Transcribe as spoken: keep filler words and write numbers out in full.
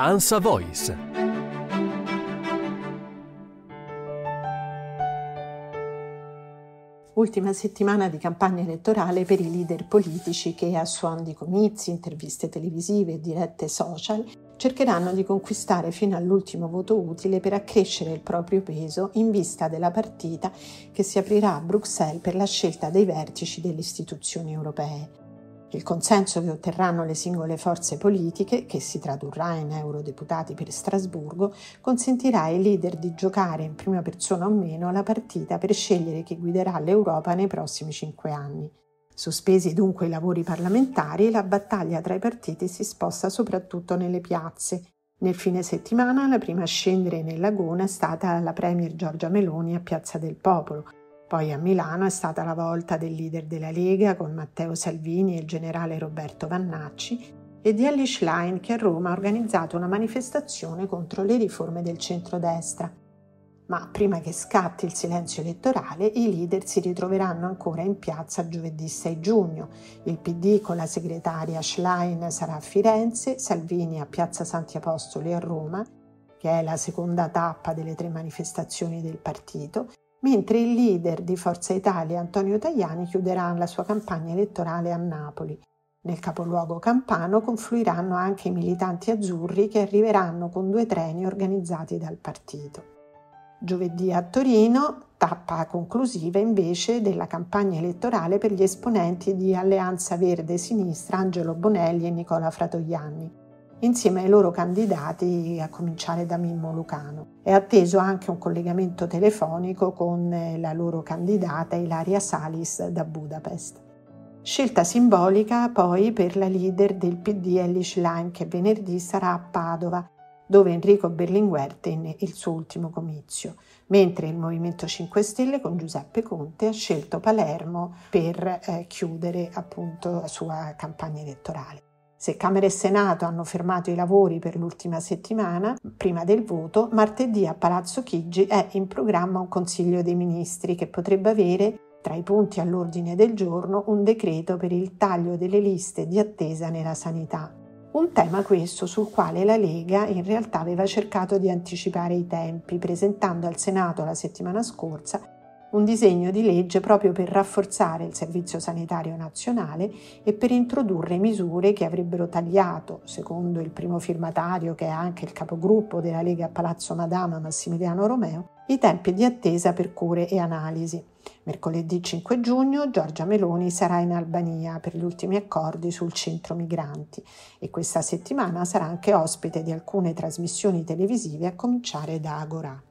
ANSA Voice. Ultima settimana di campagna elettorale per i leader politici che a suon di comizi, interviste televisive e dirette social cercheranno di conquistare fino all'ultimo voto utile per accrescere il proprio peso in vista della partita che si aprirà a Bruxelles per la scelta dei vertici delle istituzioni europee. Il consenso che otterranno le singole forze politiche, che si tradurrà in eurodeputati per Strasburgo, consentirà ai leader di giocare in prima persona o meno la partita per scegliere chi guiderà l'Europa nei prossimi cinque anni. Sospesi dunque i lavori parlamentari, la battaglia tra i partiti si sposta soprattutto nelle piazze. Nel fine settimana la prima a scendere nel lagone è stata la premier Giorgia Meloni a Piazza del Popolo. Poi a Milano è stata la volta del leader della Lega con Matteo Salvini e il generale Roberto Vannacci e di Elly Schlein che a Roma ha organizzato una manifestazione contro le riforme del centrodestra. Ma prima che scatti il silenzio elettorale, i leader si ritroveranno ancora in piazza giovedì sei giugno. Il P D con la segretaria Schlein sarà a Firenze, Salvini a Piazza Santi Apostoli a Roma, che è la seconda tappa delle tre manifestazioni del partito, mentre il leader di Forza Italia Antonio Tajani chiuderà la sua campagna elettorale a Napoli. Nel capoluogo campano confluiranno anche i militanti azzurri che arriveranno con due treni organizzati dal partito. Giovedì a Torino, tappa conclusiva invece della campagna elettorale per gli esponenti di Alleanza Verde Sinistra Angelo Bonelli e Nicola Fratoianni, insieme ai loro candidati, a cominciare da Mimmo Lucano. È atteso anche un collegamento telefonico con la loro candidata Ilaria Salis da Budapest. Scelta simbolica poi per la leader del P D Elly Schlein, che venerdì sarà a Padova, dove Enrico Berlinguer tenne il suo ultimo comizio, mentre il Movimento cinque Stelle con Giuseppe Conte ha scelto Palermo per eh, chiudere appunto la sua campagna elettorale. Se Camera e Senato hanno fermato i lavori per l'ultima settimana, prima del voto, martedì a Palazzo Chigi è in programma un Consiglio dei Ministri che potrebbe avere, tra i punti all'ordine del giorno, un decreto per il taglio delle liste di attesa nella sanità. Un tema questo sul quale la Lega in realtà aveva cercato di anticipare i tempi, presentando al Senato la settimana scorsa un disegno di legge proprio per rafforzare il Servizio Sanitario Nazionale e per introdurre misure che avrebbero tagliato, secondo il primo firmatario che è anche il capogruppo della Lega a Palazzo Madama Massimiliano Romeo, i tempi di attesa per cure e analisi. Mercoledì cinque giugno Giorgia Meloni sarà in Albania per gli ultimi accordi sul centro migranti e questa settimana sarà anche ospite di alcune trasmissioni televisive a cominciare da Agorà.